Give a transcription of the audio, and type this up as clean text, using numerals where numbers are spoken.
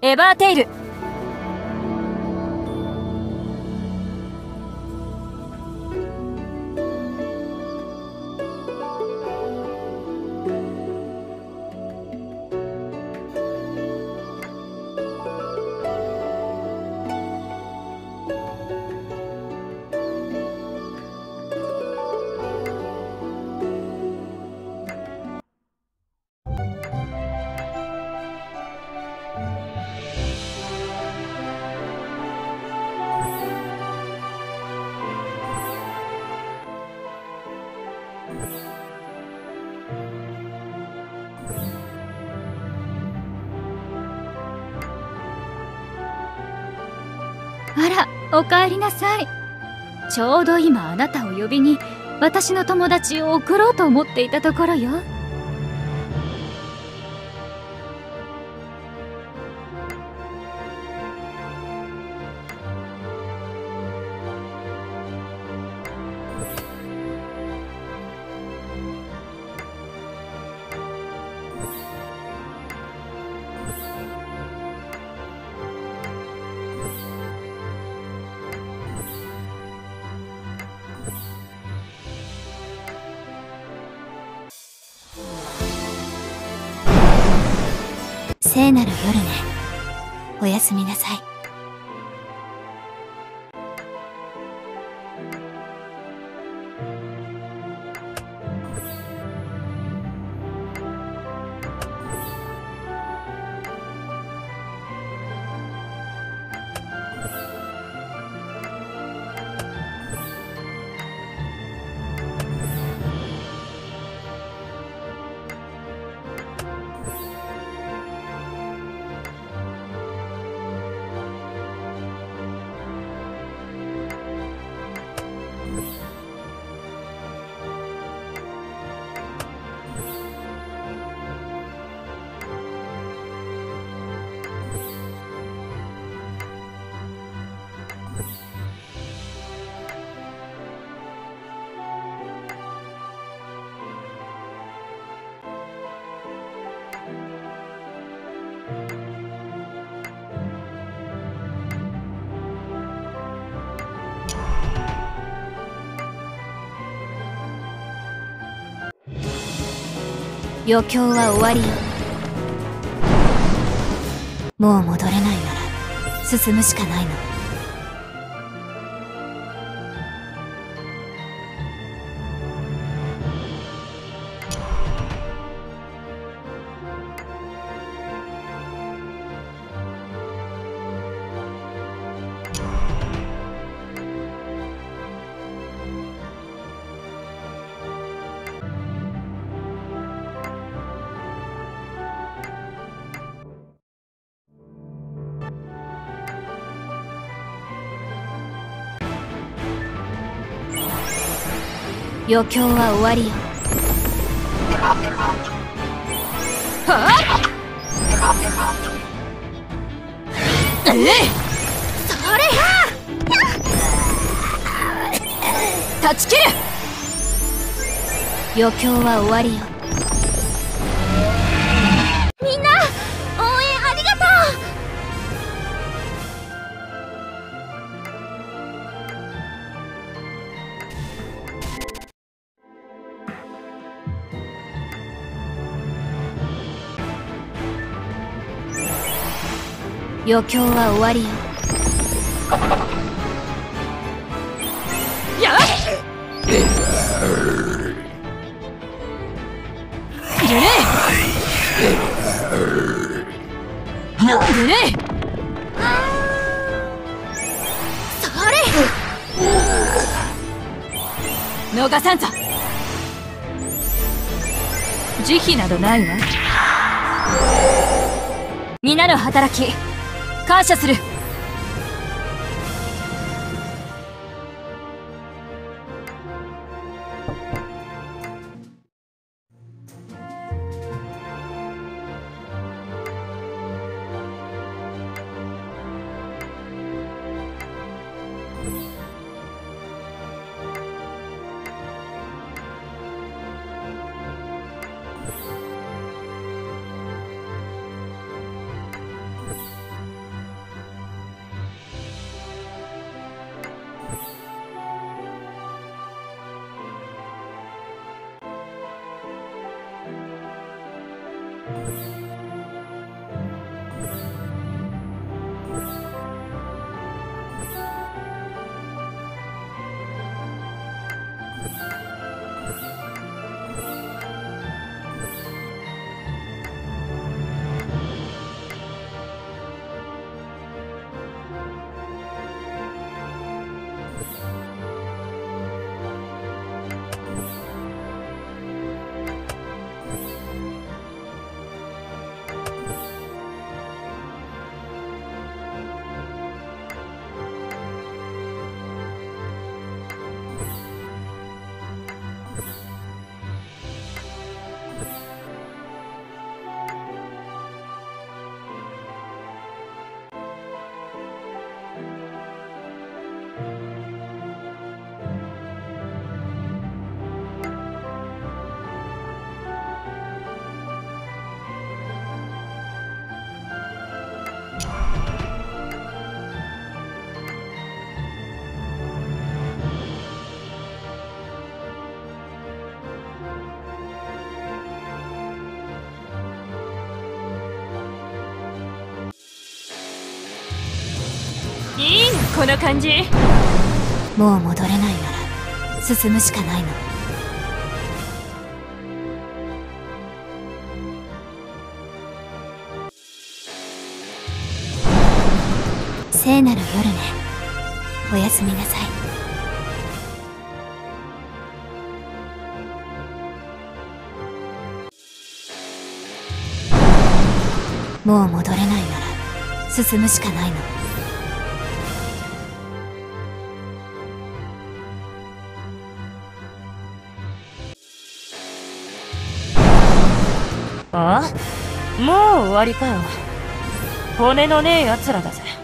エバーテイル。 あら、お帰りなさい。ちょうど今あなたを呼びに私の友達を送ろうと思っていたところよ。聖なる夜ね。おやすみなさい。余興は終わりよ。もう戻れないなら進むしかないの。余興は終わりよ。はあ、それ断ち切る。余興は終わりよ。みんな応援ありがとう。余興は終わりよ。やっグレイそれ逃さんぞ。慈悲などないわ。皆の働き感謝する。 こんな感じ。 もう戻れないなら進むしかないの。聖なる夜ね。おやすみなさい。もう戻れないなら進むしかないの。 あ？もう終わりかよ。骨のねえ奴らだぜ。